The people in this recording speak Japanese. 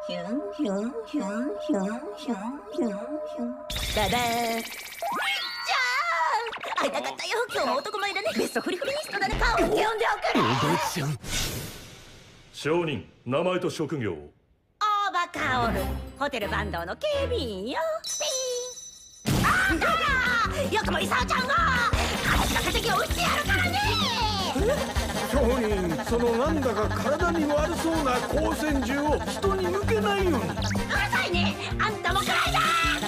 ヒュンヒュンヒュンヒュンヒュンヒュンヒュンダダー。会いたかったよ。今日も男前だね。ベストフリフリニストだね。顔を呼んでおくれ。 おばちゃん。証人、名前と職業を。 大場薫、ホテル坂東の警備員よ。ピーン。あんたらよくもイサオちゃんが私の敵を撃ってやるからね。 証人、そのなんだか体に悪そうな光線銃を人に向けないように。 うるさいね。あんたもくらいだ。